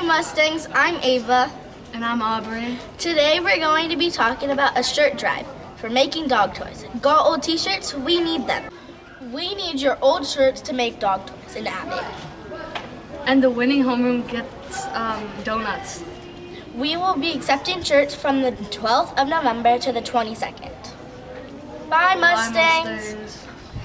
Mustangs, I'm Ava. And I'm Aubrey. Today we're going to be talking about a shirt drive for making dog toys. Got old t-shirts? We need them. We need your old shirts to make dog toys in Abbott. And the winning homeroom gets donuts. We will be accepting shirts from the 12th of November to the 22nd. Bye, Mustangs. Bye, Mustangs.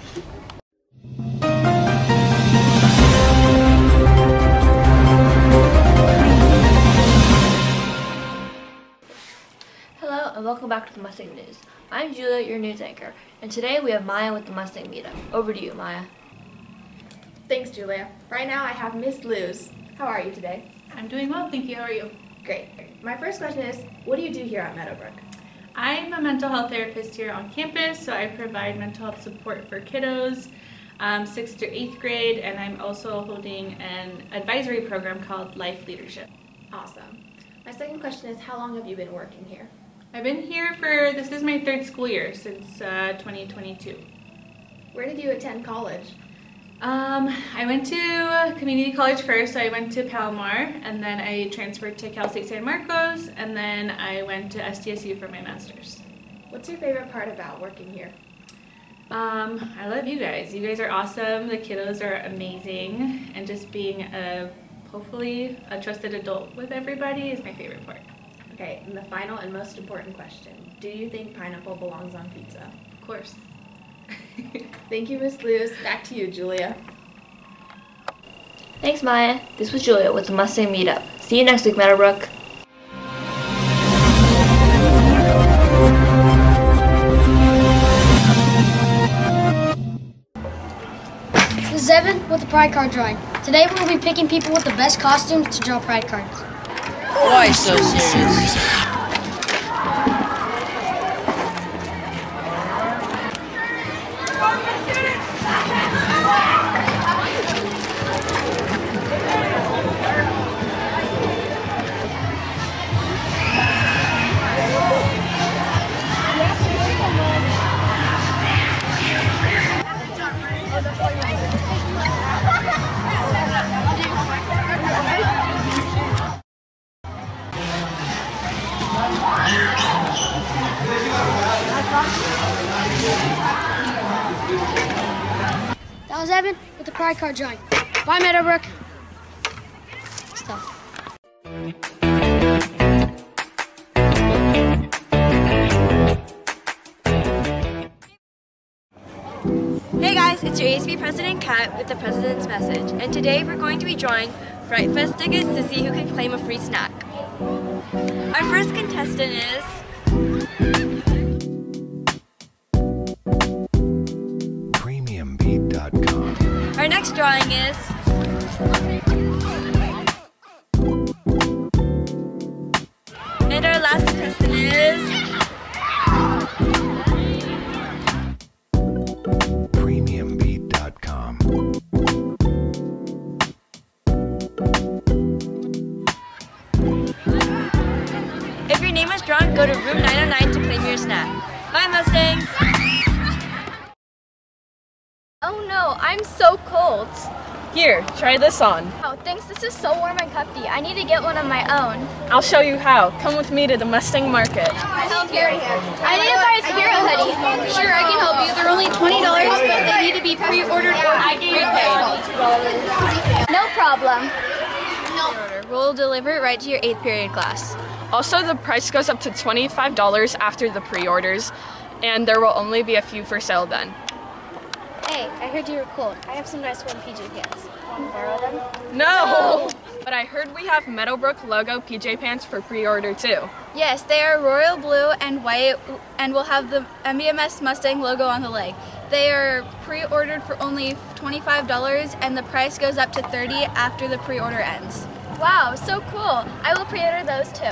Hello and welcome back to the Mustang News. I'm Julia, your news anchor, and today we have Maya with the Mustang Meetup. Over to you, Maya. Thanks, Julia. Right now I have Miss Luz. How are you today? I'm doing well, thank you. How are you? Great. My first question is, what do you do here at Meadowbrook? I'm a mental health therapist here on campus, so I provide mental health support for kiddos 6th through 8th grade, and I'm also holding an advisory program called Life Leadership. Awesome. My second question is, how long have you been working here? I've been here this is my 3rd school year since 2022. Where did you attend college? I went to community college first, so I went to Palomar, and then I transferred to Cal State San Marcos, and then I went to SDSU for my master's. What's your favorite part about working here? I love you guys. You guys are awesome, the kiddos are amazing, and just being hopefully a trusted adult with everybody is my favorite part. Okay, and the final and most important question. Do you think pineapple belongs on pizza? Of course. Thank you, Miss Luz. Back to you, Julia. Thanks, Maya. This was Julia with the Mustang Meetup. See you next week, Meadowbrook. This is Evan with the Pride Card Drawing. Today we'll be picking people with the best costumes to draw Pride cards. Why so serious? That was Evan with the Pride Card Drawing. Bye, Meadowbrook. Stop. Hey guys, it's your ASB President Kat with the President's Message, and today we're going to be drawing Fright Fest tickets to see who can claim a free snack. Our first contestant is Premiumbeat.com. Our next drawing is and our last contestant is Premiumbeat.com. if your name is drawn, go to room 909 to claim your snack. Bye, Mustangs! Oh no, I'm so cold. Here, try this on. Oh, thanks, this is so warm and comfy. I need to get one of my own. I'll show you how. Come with me to the Mustang Market. Here, I need to buy a Spiro hoodie. Sure, I can help you. They're only $20, but they need to be pre-ordered or prepaid. No problem. We'll deliver it right to your 8th period class. Also, the price goes up to $25 after the pre-orders, and there will only be a few for sale then. Hey, I heard you were cold. I have some nice warm PJ pants. Want to borrow them? No! But I heard we have Meadowbrook logo PJ pants for pre-order too. Yes, they are royal blue and white and will have the MBMS Mustang logo on the leg. They are pre-ordered for only $25 and the price goes up to $30 after the pre-order ends. Wow, so cool. I will pre-order those too.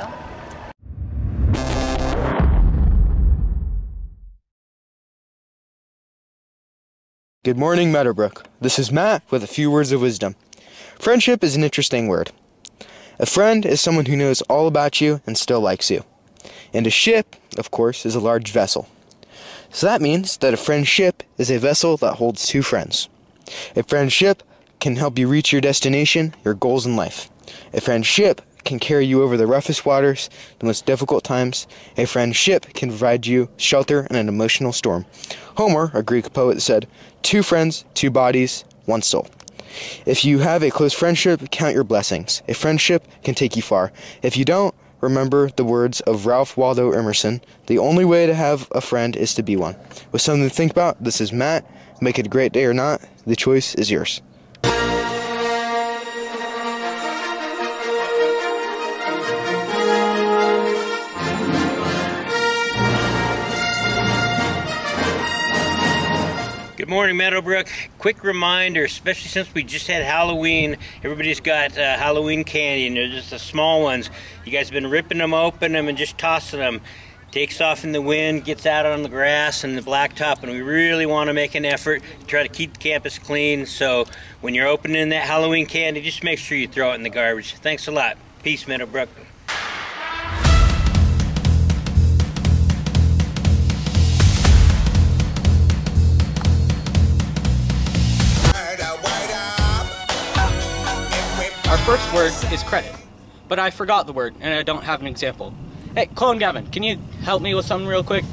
Good morning, Meadowbrook. This is Matt with a few words of wisdom. Friendship is an interesting word. A friend is someone who knows all about you and still likes you. And a ship, of course, is a large vessel. So that means that a friendship is a vessel that holds two friends. A friendship can help you reach your destination, your goals in life. A friendship can carry you over the roughest waters, the most difficult times. A friendship can provide you shelter in an emotional storm. Homer, a Greek poet, said, 2 friends, 2 bodies, 1 soul. If you have a close friendship, count your blessings. A friendship can take you far. If you don't, remember the words of Ralph Waldo Emerson, the only way to have a friend is to be one. With something to think about, this is Matt. Make it a great day or not, the choice is yours. Good morning, Meadowbrook. Quick reminder, especially since we just had Halloween, everybody's got Halloween candy, and they're just the small ones. You guys have been ripping them open and just tossing them. Takes off in the wind, gets out on the grass and the blacktop, and we really want to make an effort to try to keep the campus clean. So when you're opening that Halloween candy, just make sure you throw it in the garbage. Thanks a lot. Peace, Meadowbrook. Our first word is credit, but I forgot the word and I don't have an example. Hey, Clone Gavin, can you help me with something real quick?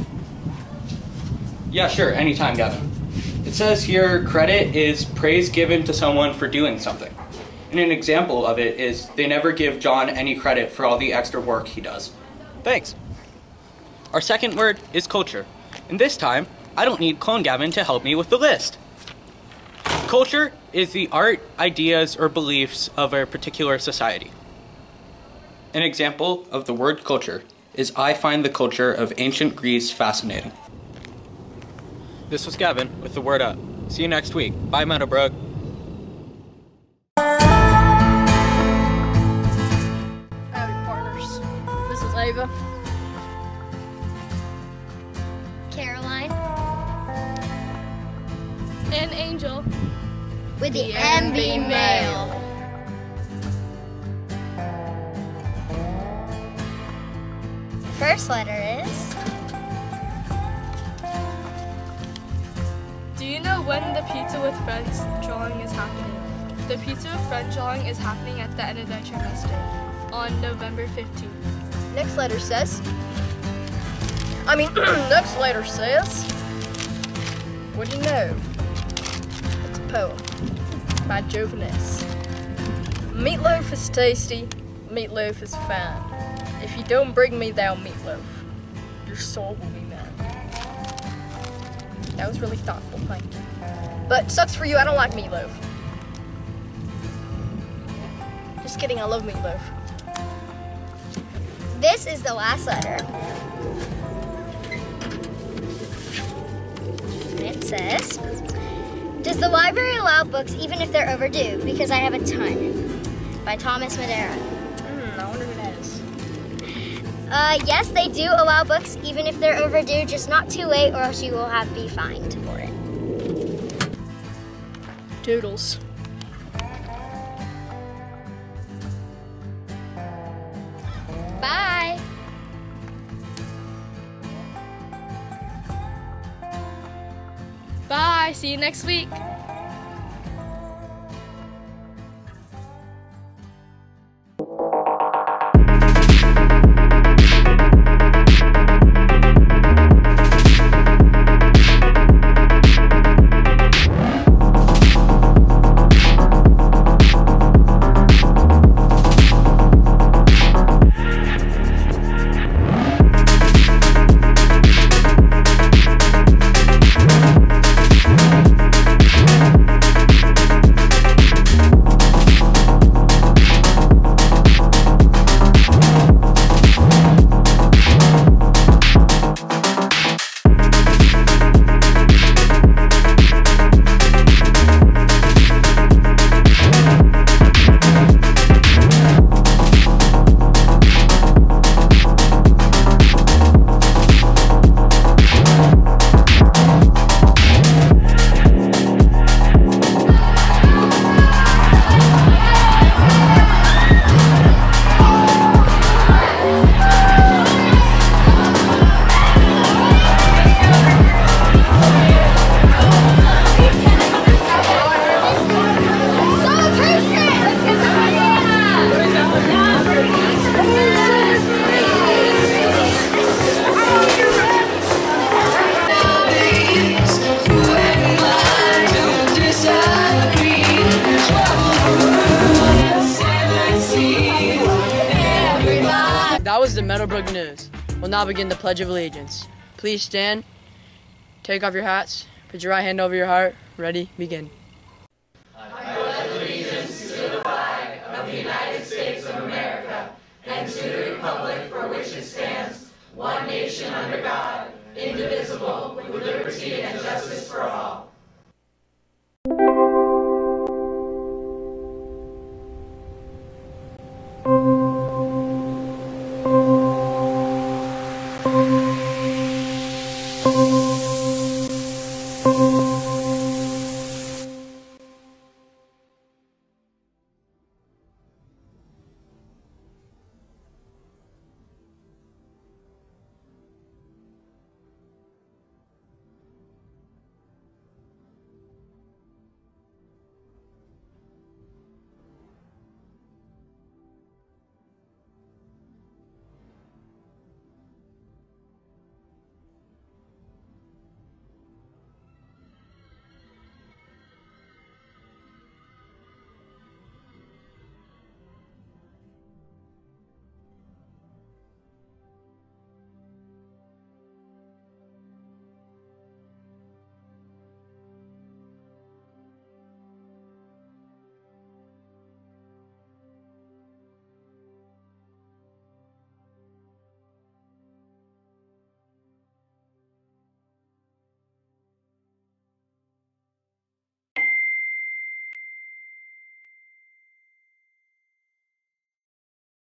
Yeah, sure, anytime, Gavin. It says here, credit is praise given to someone for doing something. And an example of it is they never give John any credit for all the extra work he does. Thanks. Our second word is culture. And this time, I don't need Clone Gavin to help me with the list. Culture is the art, ideas, or beliefs of a particular society. An example of the word culture is I find the culture of ancient Greece fascinating. This was Gavin with the Word Up. See you next week. Bye, Meadowbrook. Howdy, partners. This is Ava. Caroline. And Angel. With the MB Mail. First letter is... Do you know when the Pizza with Friends drawing is happening? The Pizza with Friends drawing is happening at the end of the trimester on November 15th. Next letter says... next letter says... What do you know? It's a poem by Joe Vaness. Meatloaf is tasty, meatloaf is fine. If you don't bring me thou meatloaf, your soul will be mine. That was really thoughtful, thank you. But sucks for you, I don't like meatloaf. Just kidding, I love meatloaf. This is the last letter. It says, does the library allow books even if they're overdue? Because I have a ton. By Thomas Madera. I wonder who that is. Yes, they do allow books even if they're overdue, just not too late or else you will be fined for it. Doodles. Bye. Bye, see you next week. That was the Meadowbrook News. We'll now begin the Pledge of Allegiance. Please stand, take off your hats, put your right hand over your heart. Ready, begin. I pledge allegiance to the flag of the United States of America and to the republic for which it stands, one nation under God, indivisible, with liberty and justice for all.